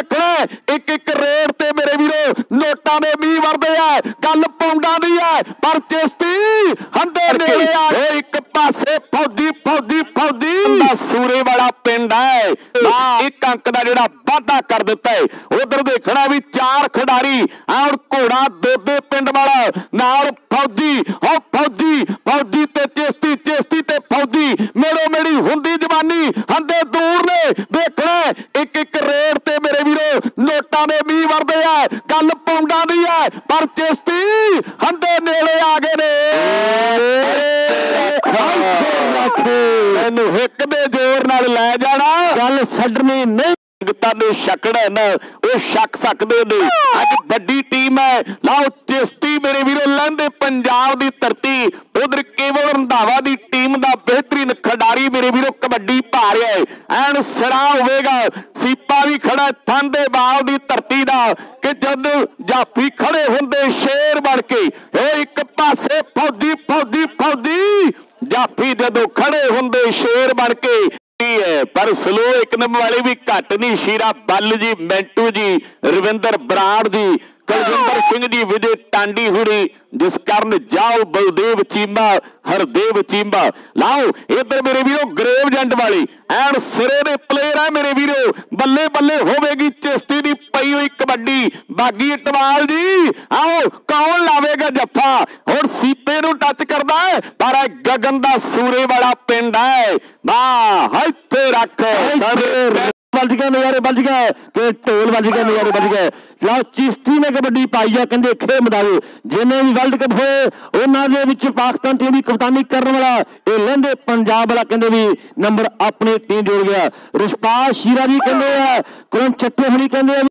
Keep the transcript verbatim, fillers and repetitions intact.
देखना एक एक रेट ते मेरे वीरो नोटा दे मीह वरदे आ गल पौंडां दी है पर चिश्ती हंदे नेड़े आ एक पासे फौजी फौजी फौजी सूरे वाला पिंड है एक अंक दा जिहड़ा वाधा कर दिता है। उधर देखना भी चार खिडारी और घोड़ा दोदे पिंड वाला नाल फौजी और फौजी फौजी ते चिश्ती चिश्ती ते फौजी मेड़ो मेड़ी हुंदी जवानी हंदे दूर ने देखना एक एक रेट ते मेरे वीरो नोटा दे मीह वरदे आ गल पौंडां दी है पर चिश्ती हंदे नेड़े आ गए ने मैनू हिक दे जोर नाल लै जाना गल छड्डनी नहीं छकड़ा ना वो छक सकते ने। अज बड़ी टीम है लाओ चिश्ती मेरे वीरो लैंदे पंजाब की धरती उधर केवल रंधावा की टीम का बेहतरीन खिडारी मेरे वीरो कबड्डी पा रहा है एन सिरा होगा सीपा भी खड़ा थांदे बाल की धरती का कि जद जाफी खड़े होंदे शेर बन के एक पासे फौजी फौजी फौजी जाफी जदों खड़े होंदे शेर बन के है पर स्लो एक नंबर वाले भी घट नहीं शीरा बल जी मैंटू जी रविंदर बराड़ जी कुलजिंदर सिंह जी विजय टांडी हुरी जिस कारण जाओ बलदेव चीमा हरदेव चीमा लाओ इधर मेरे वीरो ग्रेव जंड वाली एन सिरे दे प्लेयर है मेरे वीरो बल्ले बल्ले होवेगी चिश्ती दी पई हुई कबड्डी बागी इटवाल जी आओ कौन लावेगा जफ्फा और सीपे नू टच करदा है पर गगन दा सूरे वाला पिंड है वाह इत्थे रख बज गया नजारे बज गए कि ढोल बज गए नजारे बज गए लाओ चिश्ती ने कबड्डी पाई है कहते खे मदावे जिन्हें भी वर्ल्ड कप होए उन्होंने पाकिस्तान टीम की कप्तानी करने वाला ये लहंदे पंजाब वाला कहते भी नंबर अपनी टीम जोड़ गया। रिशपाल शीरा जी कहते हैं कुलम चट्टे हुणी कहते